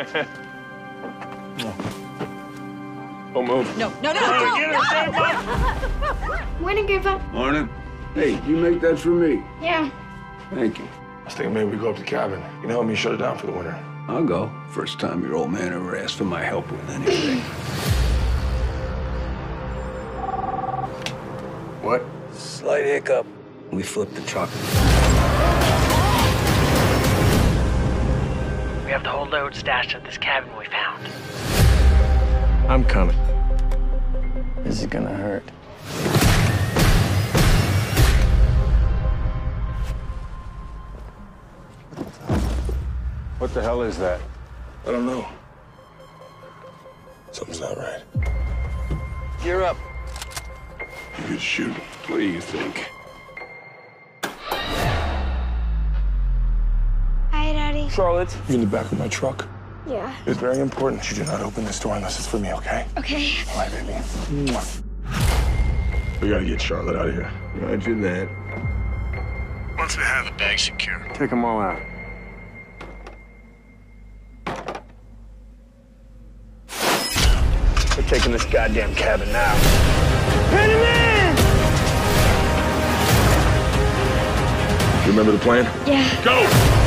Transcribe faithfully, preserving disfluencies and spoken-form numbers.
Don't move. No, no, no, Right, no, get no. it, Grandpa. Morning, Grandpa. Morning. Hey, you make that for me? Yeah. Thank you. I was thinking maybe we go up to the cabin. You can help me shut it down for the winter. I'll go. First time your old man ever asked for my help with anything. What? Slight hiccup. We flipped the truck. We have the whole load stashed at this cabin we found. I'm coming. This is gonna hurt. What the hell is that? I don't know. Something's not right. You're up. You could shoot. What do you think? Hi, Daddy. Charlotte, you in the back of my truck. Yeah. It's very important you do not open this door unless it's for me, okay? Okay. All right, baby. Mwah. We gotta get Charlotte out of here. Roger that. Once we have the bag secure. Take them all out. We're taking this goddamn cabin now. Pin him in! You remember the plan? Yeah. Go!